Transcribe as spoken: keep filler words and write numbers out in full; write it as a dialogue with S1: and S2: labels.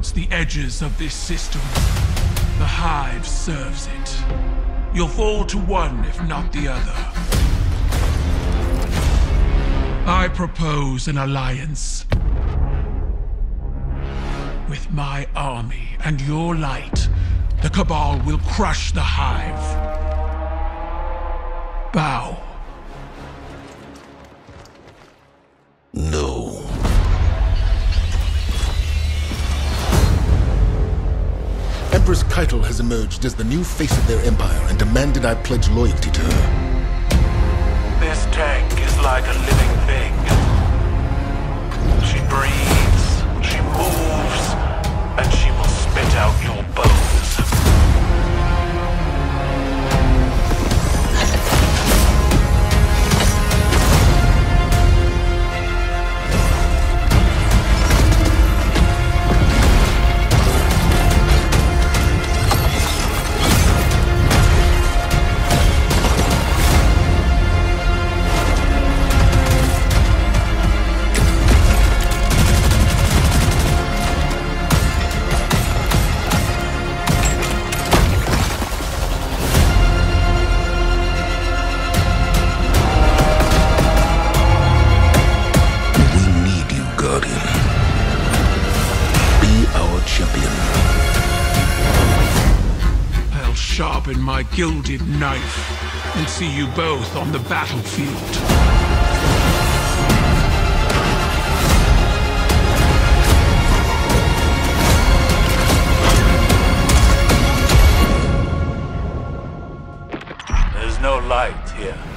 S1: guards the edges of this system. The Hive serves it. You'll fall to one, if not the other. I propose an alliance. With my army and your light, the Cabal will crush the Hive. Bow.
S2: No. Empress Caiatl has emerged as the new face of their empire and demanded I pledge loyalty to her.
S1: This tank is like a living thing. She breathes, she moves, and she will spit out your bones. Sharpen my gilded knife and see you both on the battlefield. There's no light here.